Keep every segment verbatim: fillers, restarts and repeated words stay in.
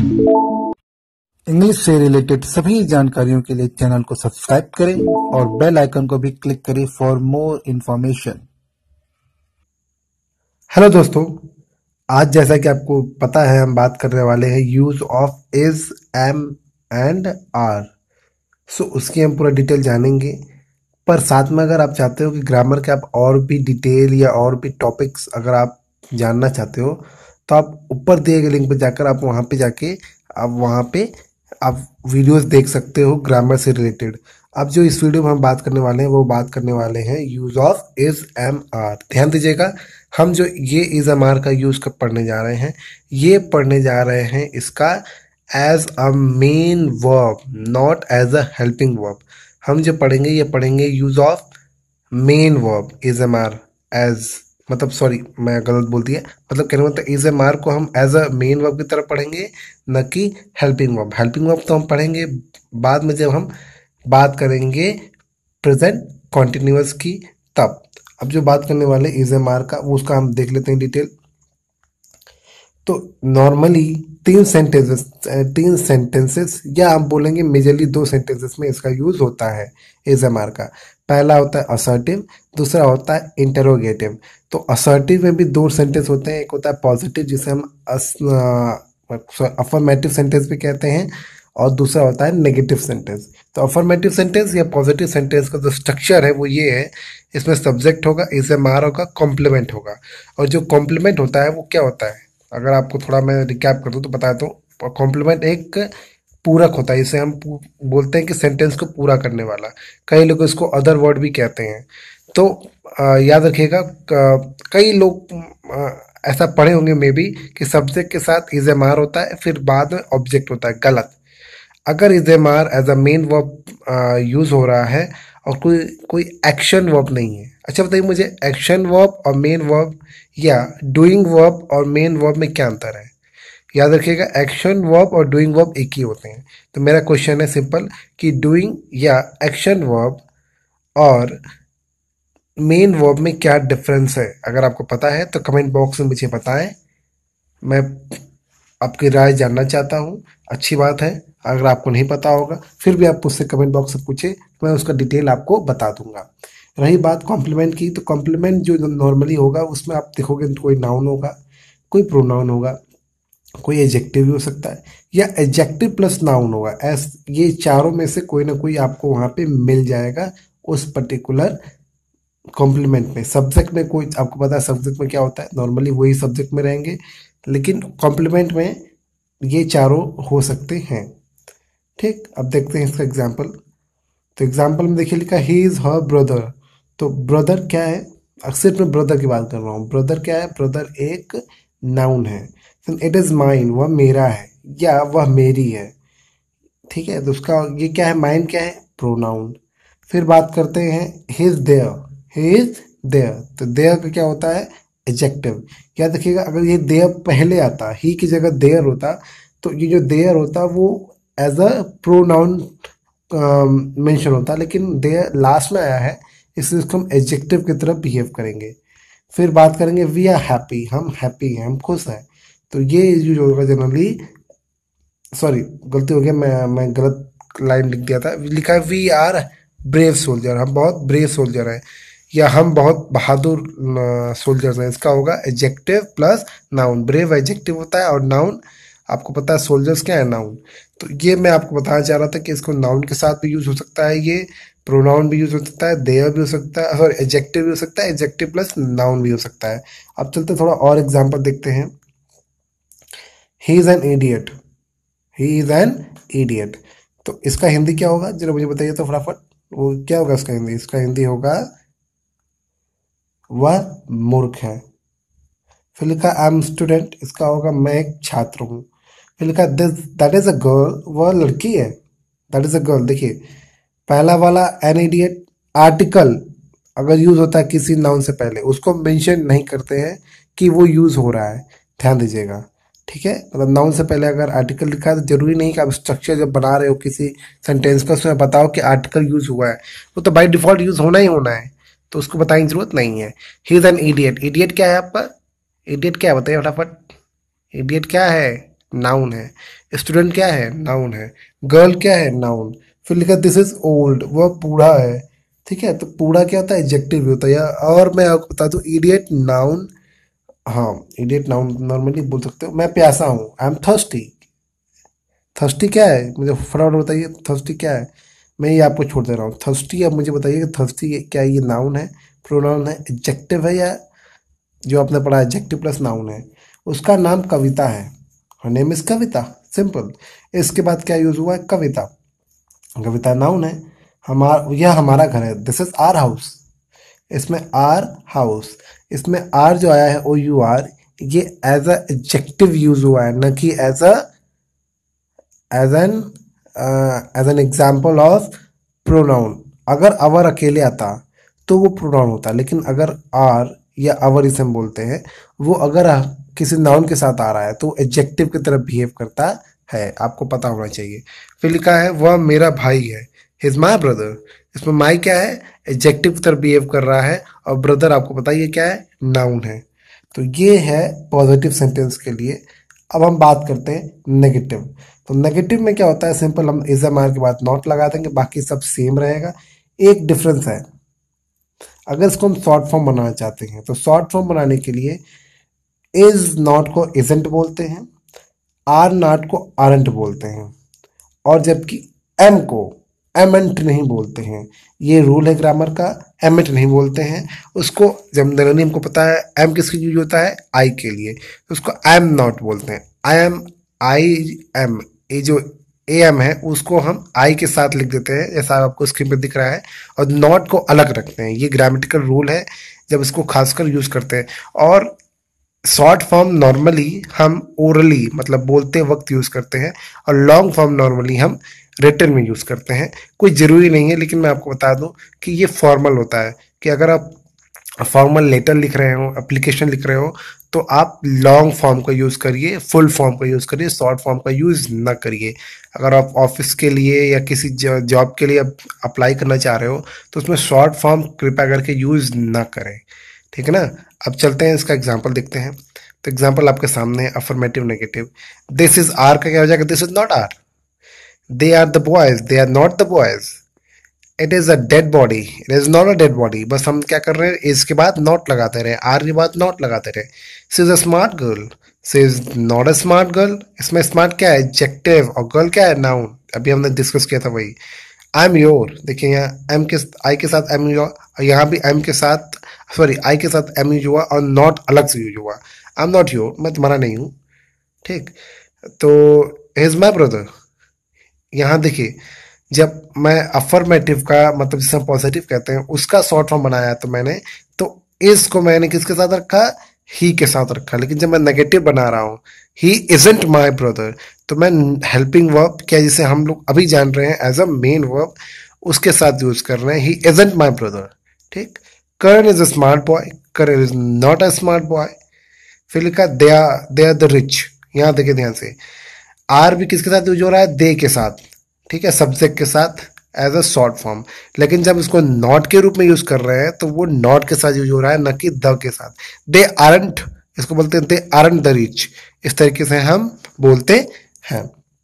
English से related सभी जानकारियों के लिए चैनल को सब्सक्राइब करें और बेल आइकन को भी क्लिक करें फॉर मोर इंफॉर्मेशन। हेलो दोस्तों, आज जैसा कि आपको पता है हम बात करने वाले हैं use of is, am and are. So उसकी हम पूरा डिटेल जानेंगे, पर साथ में अगर आप चाहते हो कि ग्रामर के आप और भी डिटेल या और भी टॉपिक्स अगर आप जानना चाहते हो तो आप ऊपर दिए गए लिंक पर जाकर आप वहाँ पे जाके आप वहाँ पे आप वीडियोस देख सकते हो ग्रामर से रिलेटेड। अब जो इस वीडियो में हम बात करने वाले हैं वो बात करने वाले हैं use of is, am, are. ध्यान दीजिएगा, हम जो ये इज, एम, आर का यूज कब पढ़ने जा रहे हैं, ये पढ़ने जा रहे हैं इसका as a main verb, not as a helping verb. हम जो पढ़ेंगे ये पढ़ेंगे use of main verb is, am, are as, मतलब सॉरी मैं गलत बोल दिया, मतलब कहने मतलब इज, एम, आर को हम एज अ मेन वर्ब की तरह पढ़ेंगे, न कि हेल्पिंग वर्ब। हेल्पिंग वर्ब तो हम पढ़ेंगे बाद में जब हम बात करेंगे प्रेजेंट कॉन्टिन्यूअस की, तब। अब जो बात करने वाले इज, एम, आर का वो उसका हम देख लेते हैं डिटेल। तो नॉर्मली तीन सेंटेंसेस तीन सेंटेंसेस या आप बोलेंगे मेजरली दो सेंटेंसेस में इसका यूज होता है इज, एम, आर का। पहला होता है असर्टिव, दूसरा होता है इंटरोगेटिव। तो असर्टिव में भी दो सेंटेंस होते हैं, एक होता है पॉजिटिव जिसे हम अफर्मेटिव सेंटेंस भी कहते हैं, और दूसरा होता है नेगेटिव सेंटेंस। तो अफर्मेटिव सेंटेंस या पॉजिटिव सेंटेंस का जो स्ट्रक्चर है वो ये है, इसमें सब्जेक्ट होगा, इज, एम, आर होगा, कॉम्प्लीमेंट होगा। और जो कॉम्प्लीमेंट होता है वो क्या होता है, अगर आपको थोड़ा मैं रिकैप कर दूं तो बता दूं, कॉम्प्लीमेंट एक पूरक होता है, इसे हम बोलते हैं कि सेंटेंस को पूरा करने वाला। कई लोग इसको अदर वर्ड भी कहते हैं। तो आ, याद रखिएगा, कई लोग आ, ऐसा पढ़े होंगे मे बी कि सब्जेक्ट के साथ इज, एम, आर होता है, फिर बाद में ऑब्जेक्ट होता है। गलत। अगर is, am, are as a main verb use हो रहा है और कोई कोई एक्शन वर्ब नहीं है। अच्छा बताइए मुझे, एक्शन वर्ब और मेन वर्ब या डूइंग वर्ब और मेन वर्ब में क्या अंतर है? याद रखिएगा, एक्शन वर्ब और डूइंग वर्ब एक ही होते हैं। तो मेरा क्वेश्चन है सिंपल कि डूइंग या एक्शन वर्ब और मेन वर्ब में क्या डिफरेंस है? अगर आपको पता है तो कमेंट बॉक्स में मुझे बताएं, मैं आपकी राय जानना चाहता हूँ। अच्छी बात है, अगर आपको नहीं पता होगा फिर भी आप मुझसे कमेंट बॉक्स से पूछे, मैं उसका डिटेल आपको बता दूंगा। रही बात कॉम्प्लीमेंट की, तो कॉम्प्लीमेंट जो नॉर्मली होगा उसमें आप देखोगे कोई नाउन होगा, कोई प्रोनाउन होगा, कोई एडजेक्टिव भी हो सकता है, या एडजेक्टिव प्लस नाउन होगा। एस ये चारों में से कोई ना कोई आपको वहाँ पे मिल जाएगा उस पर्टिकुलर कॉम्प्लीमेंट में। सब्जेक्ट में कोई, आपको पता है सब्जेक्ट में क्या होता है, नॉर्मली वही सब्जेक्ट में रहेंगे, लेकिन कॉम्प्लीमेंट में ये चारों हो सकते हैं। ठीक, अब देखते हैं इसका एग्जाम्पल। तो एग्जाम्पल में देखिए लिखा ही इज हर ब्रदर। तो ब्रदर क्या है, अक्सर मैं ब्रदर की बात कर रहा हूँ। ब्रदर क्या है, ब्रदर एक नाउन है। इट इज माइन, वह मेरा है या वह मेरी है। ठीक है, तो उसका ये क्या है, माइन क्या है, प्रोनाउन। फिर बात करते हैं he is there. He is there, तो देयर का क्या होता है, एडजेक्टिव। याद रखिएगा, अगर ये देयर पहले आता, ही की जगह देयर होता, तो ये जो देयर होता वो एज अ प्रोनाउन मेंशन होता, लेकिन देयर लास्ट में आया है इसलिए इसको हम एडजेक्टिव की तरफ बिहेव करेंगे। फिर बात करेंगे वी आर हैप्पी, हम हैप्पी हैं, हम खुश हैं। तो ये यूज होगा जनरली, सॉरी गलती हो गया, मैं मैं गलत लाइन लिख दिया था। लिखा है वी आर ब्रेव सोल्जर, हम बहुत ब्रेव सोल्जर हैं, या हम बहुत बहादुर सोल्जर्स हैं। इसका होगा adjective plus noun. Brave adjective होता है और नाउन, आपको पता है सोल्जर्स क्या है, नाउन। तो ये मैं आपको बताना चाह रहा था कि इसको नाउन के साथ भी यूज हो सकता है, ये प्रोनाउन भी यूज हो सकता है, देयर भी हो सकता है, सॉरी एडजेक्टिव भी हो सकता है, एडजेक्टिव प्लस नाउन भी हो सकता है। अब चलते थोड़ा और एग्जाम्पल देखते हैं। He is an idiot, he is an idiot. तो इसका हिंदी क्या होगा, जरा मुझे बताइए तो फटाफट, वो क्या होगा इसका हिंदी? इसका हिंदी होगा वह मूर्ख है। फिर लिखा आई एम स्टूडेंट, इसका होगा मैं एक छात्र हूँ। फिर लिखा this that is a girl, वह लड़की है, दैट इज अ गर्ल। देखिए पहला वाला एन इडियट, आर्टिकल अगर यूज होता है किसी नाउन से पहले उसको मेंशन नहीं करते हैं कि वो यूज हो रहा है, ध्यान दीजिएगा। ठीक है, मतलब नाउन से पहले अगर आर्टिकल लिखा है तो जरूरी नहीं कि आप स्ट्रक्चर जब बना रहे हो किसी सेंटेंस का उसमें बताओ कि आर्टिकल यूज हुआ है, वो तो बाय डिफॉल्ट यूज होना ही होना है, तो उसको बताने की जरूरत नहीं है। He is an idiot, idiot क्या है आपका, इडियट क्या है बताइए फटाफट, इडियट क्या है, नाउन है। स्टूडेंट क्या है? नाउन है। गर्ल क्या है? नाउन। फिर लिखा दिस इज ओल्ड, वह बूढ़ा है। ठीक है, तो बूढ़ा क्या होता है? एडजेक्टिव भी होता है। या और मैं आपको बता दूं, इडियट नाउन। हाँ, इडियट नाउन नॉर्मली बोल सकते हो। मैं प्यासा हूँ, आई एम थर्स्टी। थर्स्टी क्या है? मुझे फटाफट बताइए, थर्स्टी क्या है? मैं ये आपको छोड़ दे रहा हूँ। थर्स्टी, अब मुझे बताइए कि थर्स्टी क्या है? ये नाउन है, प्रोनाउन है, एडजेक्टिव है, या जो आपने पढ़ा एडजेक्टिव प्लस नाउन है? उसका नाम कविता है। Her name is Kavita, simple. इसके बाद क्या यूज हुआ है? कविता। कविता नाउन है। हमारा, यह हमारा घर है, दिस इज आर हाउस। इसमें आर हाउस, इसमें आर जो आया है ओ यू आर, ये एज अ एडजेक्टिव यूज हुआ है, न कि as a as an as an example of pronoun. अगर अवर अकेले आता तो वो प्रोनाउन होता, लेकिन अगर आर या अवर इसे हम बोलते हैं, वो अगर किसी नाउन के साथ आ रहा है तो एडजेक्टिव की तरह बिहेव करता है। आपको पता होना चाहिए। फिर लिखा है वह मेरा भाई है, हिज माई ब्रदर। इसमें माई क्या है? एडजेक्टिव की तरह बिहेव कर रहा है, और ब्रदर आपको पता ही है क्या है? नाउन है। तो ये है पॉजिटिव सेंटेंस के लिए। अब हम बात करते हैं नेगेटिव। तो नेगेटिव में क्या होता है? सिंपल, हम इज एम आर के बाद नॉट लगा देंगे, बाकी सब सेम रहेगा। एक डिफरेंस है, अगर इसको हम शॉर्ट फॉर्म बनाना चाहते हैं तो शॉर्ट फॉर्म बनाने के लिए इज नॉट को इजेंट बोलते हैं, आर नॉट को आरंट बोलते हैं, और जबकि एम को एमेंट नहीं बोलते हैं। ये रूल है ग्रामर का, एमेंट नहीं बोलते हैं उसको। जब जनरली हमको पता है एम किसके यूज होता है? आई के लिए, तो उसको आई एम नॉट बोलते हैं। आई एम, आई एम, ये जो ए एम है उसको हम आई के साथ लिख देते हैं, जैसा आपको स्क्रीन पे दिख रहा है, और नॉट को अलग रखते हैं। ये ग्रामेटिकल रूल है, जब इसको खासकर यूज करते हैं। और शॉर्ट फॉर्म नॉर्मली हम ओरली मतलब बोलते वक्त यूज करते हैं, और लॉन्ग फॉर्म नॉर्मली हम रिटन में यूज करते हैं। कोई जरूरी नहीं है, लेकिन मैं आपको बता दूं कि ये फॉर्मल होता है, कि अगर आप फॉर्मल लेटर लिख रहे हो, एप्लीकेशन लिख रहे हो, तो आप लॉन्ग फॉर्म का यूज करिए, फुल फॉर्म का यूज करिए, शॉर्ट फॉर्म का यूज ना करिए। अगर आप ऑफिस के लिए या किसी जॉब के लिए अप्लाई करना चाह रहे हो तो उसमें शॉर्ट फॉर्म कृपया करके यूज ना करें, ठीक है ना। अब चलते हैं, इसका एग्जाम्पल देखते हैं। तो एग्जाम्पल आपके सामने है, affirmative negative. This is our का क्या हो जाएगा? This is not our. They are the boys, they are not the boys. It is a dead body, it is not a dead body. बस हम क्या कर रहे हैं, इज के बाद नॉट लगाते रहे, आर के बाद नॉट लगाते रहे। She is a smart girl, she is not a smart girl. इसमें स्मार्ट क्या है? एडजेक्टिव, और गर्ल क्या है? नाउन। अभी हमने डिस्कस किया था वही। आई एम योर, देखिए यहाँ एम के आई के साथ एम योर, यहाँ भी एम के साथ, सॉरी आई के साथ एम यूज हुआ, और नॉट अलग से यूज हुआ। आई एम नॉट योर, मैं तुम्हारा नहीं हूँ, ठीक। तो इज माई ब्रदर, यहाँ देखिए, जब मैं अफर्मेटिव का मतलब जिसे हम पॉजिटिव कहते हैं उसका शॉर्ट फॉर्म बनाया तो मैंने, तो इस को मैंने किसके साथ रखा? ही के साथ रखा। लेकिन जब मैं नेगेटिव बना रहा हूँ, ही इजंट माई ब्रदर, तो मैं हेल्पिंग वर्ब क्या, जिसे हम लोग अभी जान रहे हैं एज अ मेन वर्ब, उसके साथ यूज कर रहे हैं, ही इजंट माई ब्रदर, ठीक। Karan is a smart boy, Karan is not a smart boy. फिर लिखा they are they are the rich, यहाँ देखिए ध्यान से, आर भी किसके साथ यूज हो रहा है? दे के साथ, ठीक है, सब्जेक्ट के साथ एज अ शॉर्ट फॉर्म। लेकिन जब इसको नॉट के रूप में यूज कर रहे हैं तो वो नॉट के साथ यूज हो रहा है, न कि द के साथ। दे आरंट, इसको बोलते हैं दे आरंट द रिच, इस तरीके से हम बोलते हैं।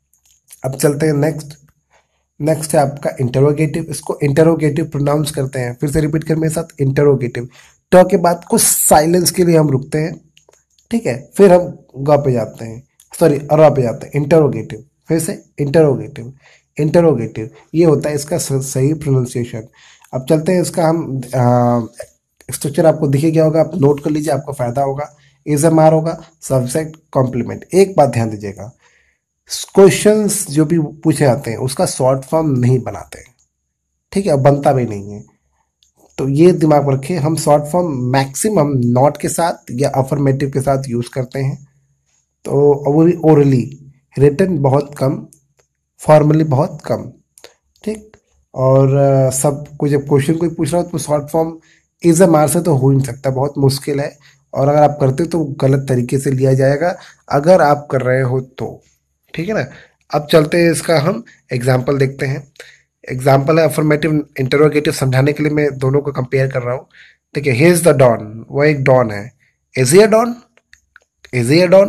अब चलते हैं नेक्स्ट। नेक्स्ट है आपका इंटरोगेटिव। इसको इंटरोगेटिव प्रोनाउंस करते हैं, फिर से रिपीट कर मेरे साथ, इंटरोगेटिव। ट के बाद कुछ साइलेंस के लिए हम रुकते हैं, ठीक है, फिर हम ग पे जाते हैं, सॉरी अरा पे जाते हैं। इंटरोगेटिव, फिर से इंटरोगेटिव, इंटरोगेटिव, ये होता है इसका सही प्रोनाउंसिएशन। अब चलते हैं, इसका हम स्ट्रक्चर आपको दिखे गया होगा, आप नोट कर लीजिए, आपको फायदा होगा। इज एम आर होगा, सब्जेक्ट कॉम्प्लीमेंट। एक बात ध्यान दीजिएगा, क्वेश्चंस जो भी पूछे जाते हैं उसका शॉर्ट फॉर्म नहीं बनाते हैं, ठीक है, बनता भी नहीं है। तो ये दिमाग में रखिए, हम शॉर्ट फॉर्म मैक्सिमम नॉट के साथ या अफर्मेटिव के साथ यूज करते हैं, तो वो भी ओरली, रिटन बहुत कम, फॉर्मली बहुत कम, ठीक। और अ, सब कोई जब क्वेश्चन कोई पूछ रहा हो तो short form is am are से तो हो ही नहीं सकता, बहुत मुश्किल है। और अगर आप करते हो तो गलत तरीके से लिया जाएगा, अगर आप कर रहे हो तो, ठीक है ना। अब चलते हैं, इसका हम एग्जाम्पल देखते हैं। एग्जाम्पल है अफर्मेटिव इंटरोगेटिव, समझाने के लिए मैं दोनों को कंपेयर कर रहा हूँ। देखिए, ही इज द डॉन, वो एक डॉन है। Is he a don? Is he a don?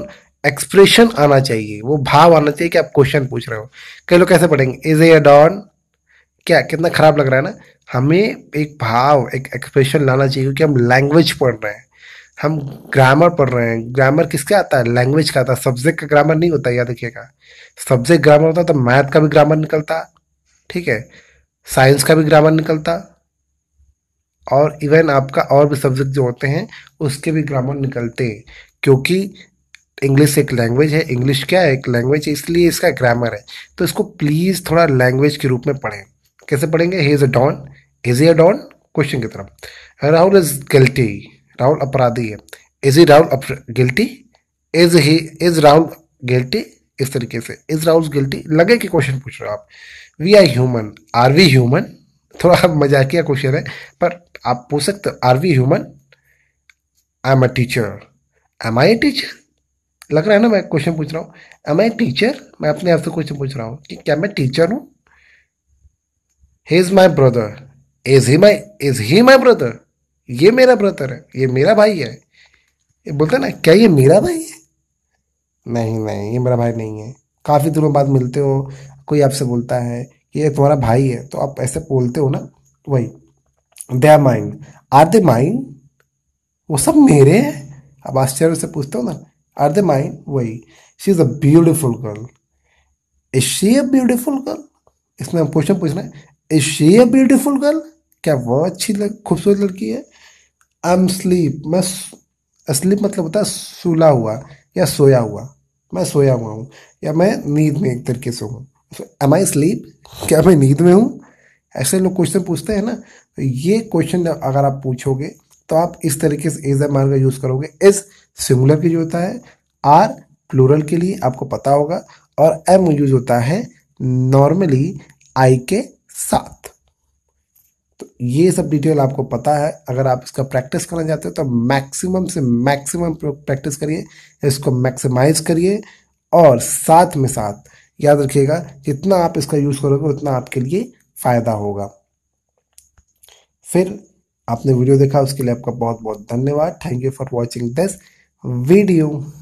Expression आना चाहिए, वो भाव आना चाहिए कि आप क्वेश्चन पूछ रहे हो। कई लोग कैसे पढ़ेंगे, इज ए डॉन, क्या कितना खराब लग रहा है ना। हमें एक भाव, एक एक्सप्रेशन लाना चाहिए, क्योंकि हम लैंग्वेज पढ़ रहे हैं, हम ग्रामर पढ़ रहे हैं। ग्रामर किसका आता है, लैंग्वेज का आता है, सब्जेक्ट का ग्रामर नहीं होता, याद रखिएगा। सब्जेक्ट ग्रामर होता तो मैथ का भी ग्रामर निकलता, ठीक है, साइंस का भी ग्रामर निकलता, और इवन आपका और भी सब्जेक्ट जो होते हैं उसके भी ग्रामर निकलते हैं, क्योंकि इंग्लिश एक लैंग्वेज है। इंग्लिश क्या है, एक लैंग्वेज है, इसलिए इसका ग्रामर है। तो इसको प्लीज थोड़ा लैंग्वेज के रूप में पढ़ें। कैसे पढ़ेंगे, he is a don, is he a don, question की तरफ। राहुल इज गिल्टी, राहुल अपराधी है। Is he Rahul guilty, is he is Rahul guilty, इस तरीके से इज राहुल गिल्टी लगे कि क्वेश्चन पूछ रहे हो आप। We are human, are we human, थोड़ा मजाकिया क्वेश्चन है, पर आप पूछ सकते हो, are we human, I am a teacher, am I a teacher. लग रहा है ना मैं क्वेश्चन पूछ रहा हूँ, एम आई टीचर, मैं अपने आप से क्वेश्चन पूछ रहा हूँ कि क्या मैं टीचर हूँ। He is my brother, is he my is he my brother, ये मेरा ब्रदर है, ये मेरा भाई है। ये बोलते हैं ना, क्या ये मेरा भाई है, नहीं नहीं ये मेरा भाई नहीं है। काफी दिनों बाद मिलते हो, कोई आपसे बोलता है कि ये तुम्हारा भाई है, तो आप ऐसे बोलते हो ना, वही। They are mind, are they mind, वो सब मेरे हैं। अब आश्चर्य से पूछते हो ना, आर दे माइंड, वही। She is a beautiful girl, is she a beautiful girl, इसमें हम क्वेश्चन पूछना है, is she a beautiful girl, क्या वो अच्छी लग खूबसूरत लड़की है। आई एम स्लीप, मैं स्लीप मतलब होता है सुला हुआ या सोया हुआ, मैं सोया हुआ हूँ, या मैं नींद में एक तरीके से हूँ। एम आई स्लीप, क्या मैं नींद में हूँ। ऐसे लोग क्वेश्चन पूछते हैं ना, तो ये क्वेश्चन अगर आप पूछोगे तो आप इस तरीके से इज मान का यूज करोगे। इज सिंगुलर के लिए होता है, आर प्लूरल के लिए आपको पता होगा, और एम यूज होता है नॉर्मली आई के साथ। तो ये सब डिटेल आपको पता है। अगर आप इसका प्रैक्टिस करना चाहते हो तो मैक्सिमम से मैक्सिमम प्रैक्टिस करिए, इसको मैक्सिमाइज करिए, और साथ में साथ याद रखिएगा, जितना आप इसका यूज करोगे उतना आपके लिए फायदा होगा। फिर आपने वीडियो देखा उसके लिए आपका बहुत बहुत धन्यवाद। Thank you for watching this video.